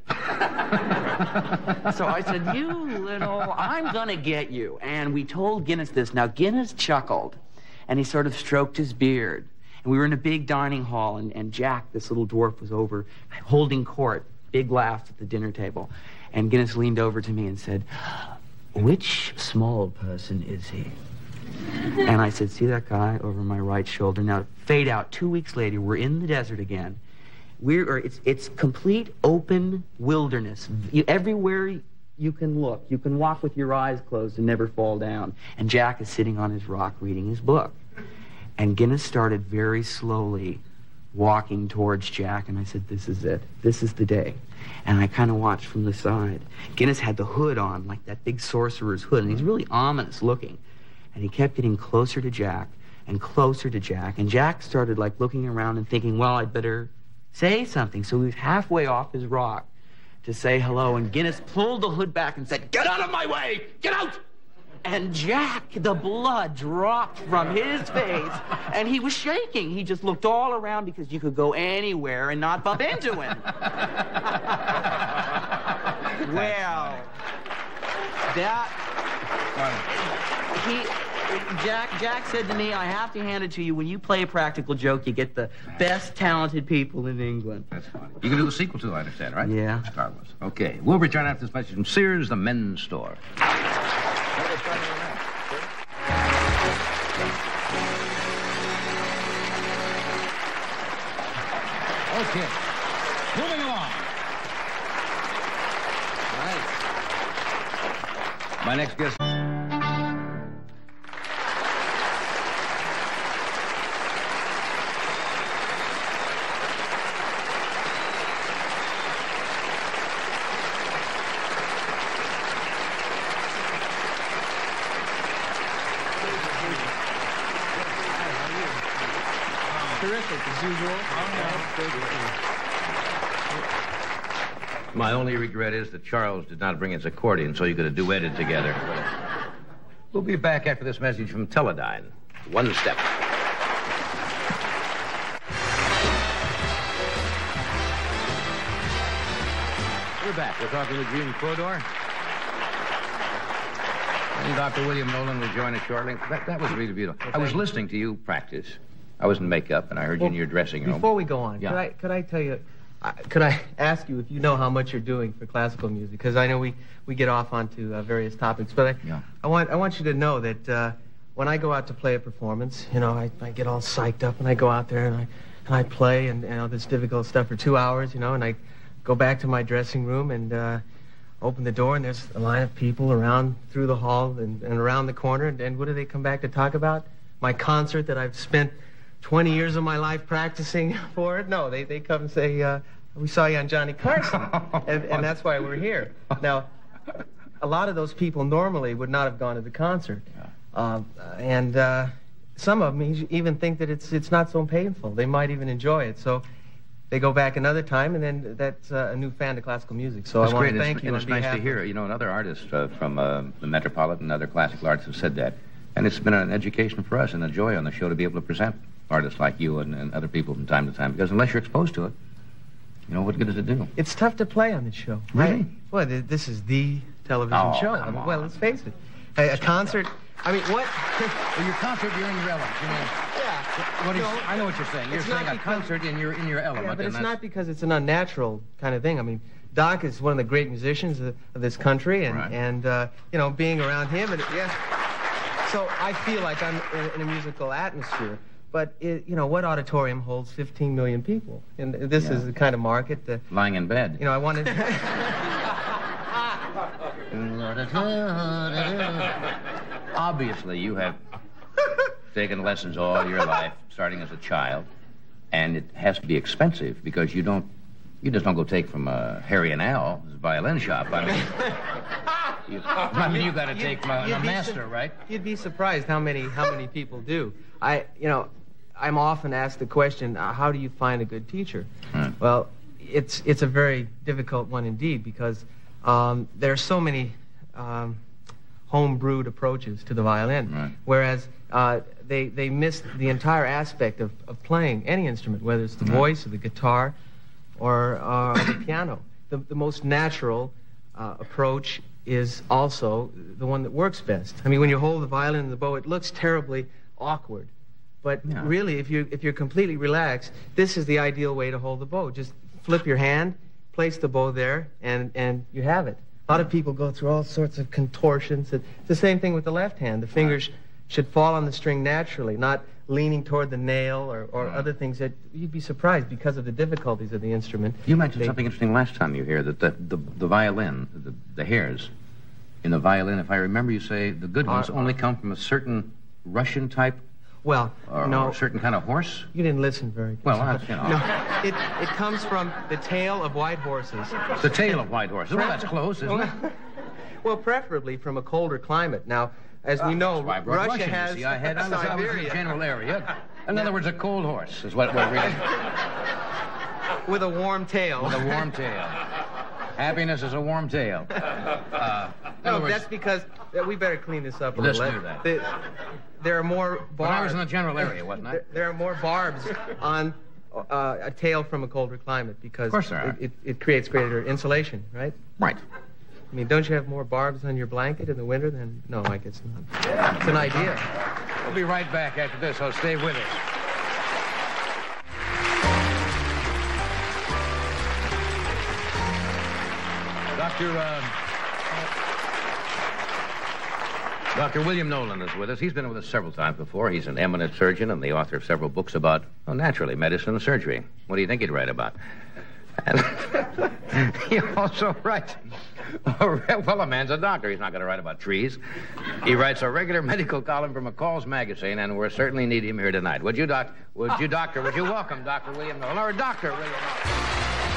So I said, you little, I'm gonna get you. And we told Guinness this. Now, Guinness chuckled, and he sort of stroked his beard. And we were in a big dining hall, and, and Jack, this little dwarf, was over holding court. Big laughs at the dinner table. And Guinness leaned over to me and said, which small person is he? And I said, see that guy over my right shoulder? Now, fade out. Two weeks later, we're in the desert again. We're, or it's, it's complete open wilderness. You, everywhere you can look, you can walk with your eyes closed and never fall down. And Jack is sitting on his rock reading his book. And Guinness started very slowly walking towards Jack, and I said, this is it. This is the day. And I kind of watched from the side. Guinness had the hood on, like that big sorcerer's hood, and he's really ominous looking. And he kept getting closer to Jack and closer to Jack. And Jack started, like, looking around and thinking, well, I'd better say something. So he was halfway off his rock to say hello, and Guinness pulled the hood back and said, get out of my way! Get out! And Jack, the blood dropped from his face, and he was shaking. He just looked all around because you could go anywhere and not bump into him. Well, that... He... Jack, Jack said to me, I have to hand it to you, when you play a practical joke, you get the best talented people in England. That's funny. You can do the sequel too, I understand, right? Yeah. Marvelous. Okay, we'll return after this message from Sears, the men's store. Okay, moving along. All right. My next guest... Terrific, as usual. My only regret is that Charles did not bring his accordion so you could have duetted together. We'll be back after this message from Teledyne. One step. We're back. We're talking with Gene Fodor. And Doctor William Nolan will join us shortly. That, that was really beautiful. Well, I was you. listening to you practice. I was in makeup, and I heard Well, you in your dressing room. Before we go on, Yeah. could I could I tell you, uh, could I ask you if you know how much you're doing for classical music? Because I know we, we get off onto uh, various topics, but I, Yeah. I want I want you to know that uh, when I go out to play a performance, you know, I, I get all psyched up and I go out there and I and I play and you know this difficult stuff for two hours, you know, and I go back to my dressing room and uh, open the door and there's a line of people around through the hall and, and around the corner, and, and what do they come back to talk about? My concert that I've spent twenty years of my life practicing for it? No, they, they come and say, uh, we saw you on Johnny Carson, and, and that's why we're here. Now, a lot of those people normally would not have gone to the concert. Uh, and uh, some of them even think that it's, it's not so painful. They might even enjoy it. So they go back another time, and then that's uh, a new fan to classical music. So That's I want great. to thank it's, you and on it's nice behalf to hear. of- You know, another artist uh, from uh, the Metropolitan and other classical artists have said that. And it's been an education for us and a joy on the show to be able to present artists like you and, and other people from time to time. Because unless you're exposed to it, you know, what good does it do? It's tough to play on the show. Really? I, well, th- this is the television Oh, show. come I mean, on. well, let's face it. A, a concert, I mean, what? Well, your concert, you're in your element. You know, Yeah. what is, No, I know what you're saying. You're it's saying not a because- concert in your in your element. Yeah, but and it's that's- not because it's an unnatural kind of thing. I mean, Doc is one of the great musicians of, of this country, and, Right. and uh, you know, being around him, and yeah. So I feel like I'm in, in a musical atmosphere. But, it, you know, what auditorium holds fifteen million people? And this Yeah. is the kind of market that, lying in bed. you know, I wanted... Obviously, you have taken lessons all your life, starting as a child, and it has to be expensive because you don't, you just don't go take from uh, Harry and Al's violin shop. I mean, you, I mean, you got to You'd- take from a, you'd a be master, su- right? You'd be surprised how many how many people do. I, you know, I'm often asked the question, uh, how do you find a good teacher? Right. Well, it's, it's a very difficult one indeed, because um, there are so many um, home-brewed approaches to the violin, right. whereas uh, they, they miss the entire aspect of, of playing any instrument, whether it's the right. voice or the guitar or uh, the piano. The, the most natural uh, approach is also the one that works best. I mean, when you hold the violin and the bow, it looks terribly awkward. But yeah. really, if, you, if you're completely relaxed, this is the ideal way to hold the bow. Just flip your hand, place the bow there, and, and you have it. A lot of people go through all sorts of contortions. It's the same thing with the left hand. The fingers right. should fall on the string naturally, not leaning toward the nail or, or right. other things that you'd be surprised because of the difficulties of the instrument. You mentioned they, something interesting last time you were here, that the, the, the violin, the, the hairs in the violin, if I remember you say the good ones uh, only come from a certain Russian type. Well, or, no. Or a certain kind of horse? You didn't listen very good. Well, I, you know. No, it, it comes from the tail of white horses. The tail of white horses. Well, that's close, isn't it? Well, preferably from a colder climate. Now, as we know, Russia Russia has see, I had I was, I was in the general area. In now, other words, a cold horse is what we're reading. With a warm tail. With a warm tail. Happiness is a warm tail. Uh, no, words, that's because uh, we better clean this up a let's little. do that. The, there are more barbs. But I was in the general area, wasn't I? There, there are more barbs on uh, a tail from a colder climate because of course there are. It, it, it creates greater insulation, right? Right. I mean, don't you have more barbs on your blanket in the winter than... No, I guess not. It's an idea. We'll be right back after this, so stay with us. Doctor, uh, Doctor William Nolan is with us. He's been with us several times before. He's an eminent surgeon and the author of several books about, well, naturally, medicine and surgery. What do you think he'd write about? And he also writes, well, a man's a doctor. He's not going to write about trees. He writes a regular medical column for McCall's magazine, and we're certainly need him here tonight. Would you, doc? Would you, doctor? Would you welcome Doctor William Nolan, or Doctor William Nolan?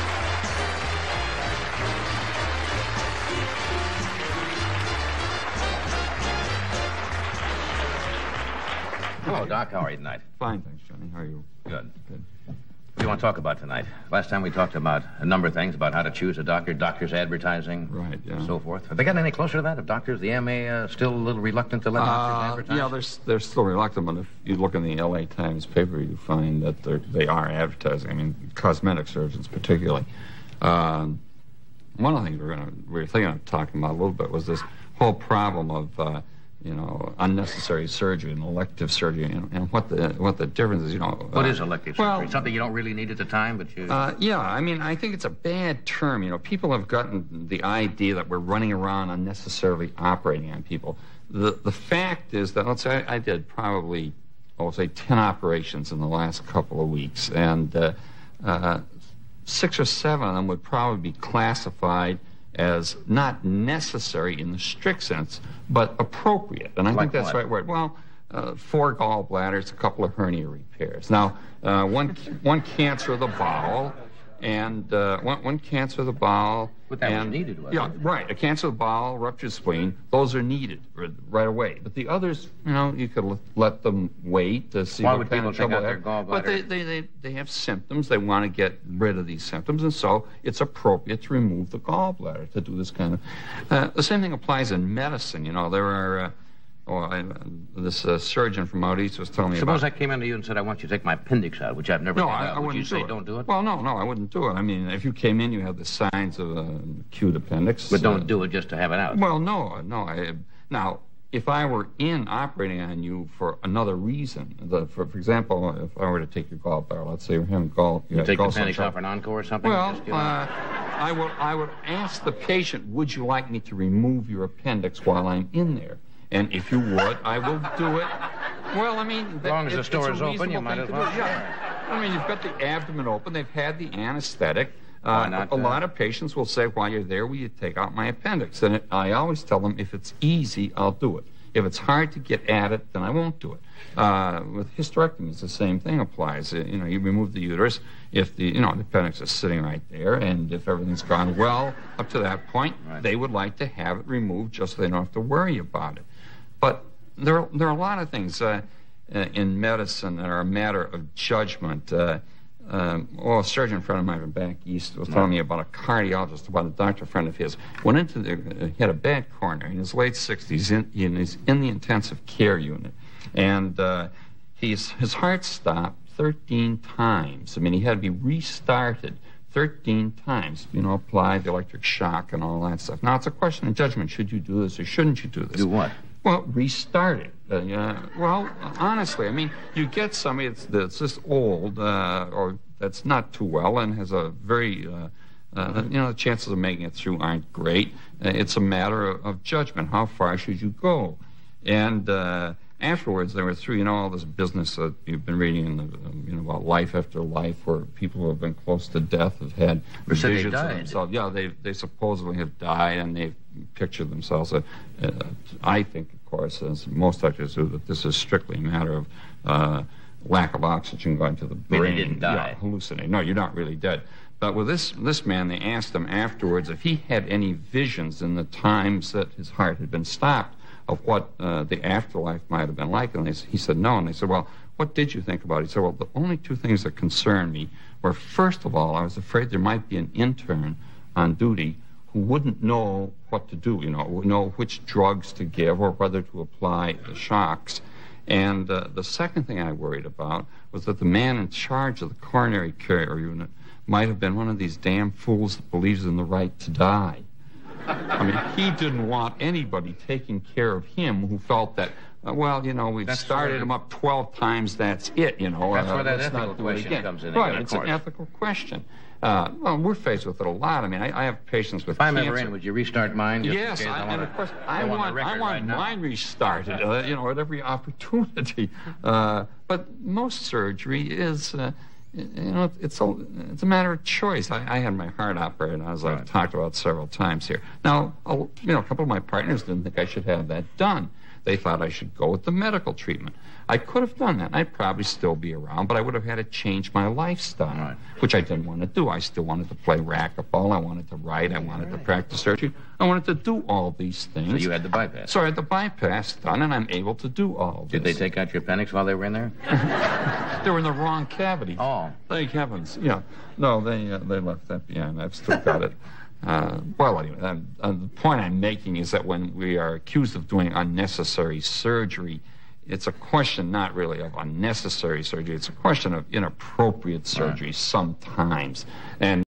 Hello, Doc. How are you tonight? Fine, thanks, Johnny. How are you? Good. Good. What do you want to talk about tonight? Last time we talked about a number of things, about how to choose a doctor, doctors' advertising, right, yeah. and so forth. Have they gotten any closer to that? Have doctors, the M A, uh, still a little reluctant to let doctors uh, advertise? Yeah, they're, they're still reluctant, but if you look in the L A Times paper, you find that they are advertising. I mean, cosmetic surgeons particularly. Um, one of the things we're going to we were thinking of talking about a little bit was this whole problem of uh, you know, unnecessary surgery and elective surgery, and, and what the what the difference is, you know. What uh, is elective well, surgery? Something you don't really need at the time, but you... Uh, yeah, I mean, I think it's a bad term. You know, people have gotten the idea that we're running around unnecessarily operating on people. The the fact is that, let's say I, I did probably, I'll say, ten operations in the last couple of weeks, and uh, uh, six or seven of them would probably be classified as not necessary in the strict sense, but appropriate. And I like think that's what? the right word. Well, uh, four gallbladders, a couple of hernia repairs. Now, uh, one one cancer of the bowel, and uh, one, one cancer of the bowel. But that and, was needed, wasn't yeah, it? right. A cancer of the bowel, ruptured spleen, those are needed right away. But the others, you know, you could l- let them wait to see Why what would kind people of take trouble out they their have. gallbladder? But they, they, they, they have symptoms. They want to get rid of these symptoms, and so it's appropriate to remove the gallbladder to do this kind of... Uh, the same thing applies in medicine. You know, there are... Uh, oh, I, this uh, surgeon from out east was telling me Suppose about... I came into you and said, I want you to take my appendix out, which I've never No, taken I, out. I Would wouldn't you say, do it. don't do it? Well, no, no, I wouldn't do it. I mean, if you came in, you have the signs of an acute appendix. But don't uh, do it just to have it out. Well, no, no. I, now, if I were in operating on you for another reason, the, for, for example, if I were to take your gallbladder, let's say you're having gall... You, you take the appendix off for an encore or something? Well, just, you know? uh, I, would, I would ask the patient, would you like me to remove your appendix while I'm in there? And if you would, I will do it. Well, I mean... As long as it, the store is open, you might as well. Yeah. I mean, you've got the abdomen open. They've had the anesthetic. Why Uh, not, a uh, lot of patients will say, while you're there, will you take out my appendix? And it, I always tell them, if it's easy, I'll do it. If it's hard to get at it, then I won't do it. Uh, with hysterectomies, the same thing applies. Uh, you know, you remove the uterus. If the, you know, the appendix is sitting right there, and if everything's gone well up to that point, right. they would like to have it removed just so they don't have to worry about it. But there, there are a lot of things. Uh, uh, in medicine that are a matter of judgment. Uh, um, well, a surgeon friend of mine from back east was telling me about a cardiologist, about a doctor friend of his. Went into the, uh, he had a bad coronary in his late sixties, in, in, his, in the intensive care unit. And uh, he's, his heart stopped thirteen times. I mean, he had to be restarted thirteen times, you know, apply the electric shock and all that stuff. Now, it's a question of judgment. Should you do this or shouldn't you do this? Do what? Well, restart it. Uh, uh, well, honestly, I mean, you get somebody that's, that's this old uh, or that's not too well and has a very, uh, uh, you know, the chances of making it through aren't great. Uh, it's a matter of, of judgment. How far should you go? And uh, afterwards, they were through, you know, all this business that you've been reading in the, um, you know, about life after life, where people who have been close to death have had Or said they visions of died. themselves. Yeah, they they supposedly have died, and they've pictured themselves. Uh, uh, I think, of course, as most doctors do, that this is strictly a matter of uh, lack of oxygen going to the brain. mean, they didn't die. Yeah, hallucinate. No, you're not really dead. But with this this man, they asked him afterwards if he had any visions in the times that his heart had been stopped of what uh, the afterlife might have been like. And they, he said no. And they said, well, what did you think about it? He said, well, the only two things that concerned me were, first of all, I was afraid there might be an intern on duty who wouldn't know what to do, you know, would know which drugs to give or whether to apply the shocks. And uh, the second thing I worried about was that the man in charge of the coronary care unit might have been one of these damn fools that believes in the right to die. I mean, he didn't want anybody taking care of him who felt that, uh, well, you know, we've That's started where- him up twelve times, that's it, you know. That's uh, where that let's ethical not do it question again. comes in Right, again, of it's an course. ethical question. Uh, well, we're faced with it a lot. I mean, I, I have patients with If I'm cancer. ever in, would you restart mine? Just in Yes, case I, wanna- and of course, I I want want, the I record want right now. mine restarted, uh, you know, at every opportunity. Uh, but most surgery is, uh, you know, it's a, it's a matter of choice. I, I had my heart operated, as I've Right. talked about several times here. Now, a, you know, a couple of my partners didn't think I should have that done. They thought I should go with the medical treatment. I could have done that, and I'd probably still be around, but I would have had to change my lifestyle, Right. which I didn't want to do. I still wanted to play racquetball. I wanted to write. I wanted to practice surgery. I wanted to do all these things. So you had the bypass. So I had the bypass done, and I'm able to do all this. Did they take out your appendix while they were in there? They were in the wrong cavity. Oh. Thank heavens. Yeah. No, they uh, they left that behind. I've still got it. Uh, well, anyway, I'm, uh, the point I'm making is that when we are accused of doing unnecessary surgery, it's a question not really of unnecessary surgery. It's a question of inappropriate surgery sometimes. And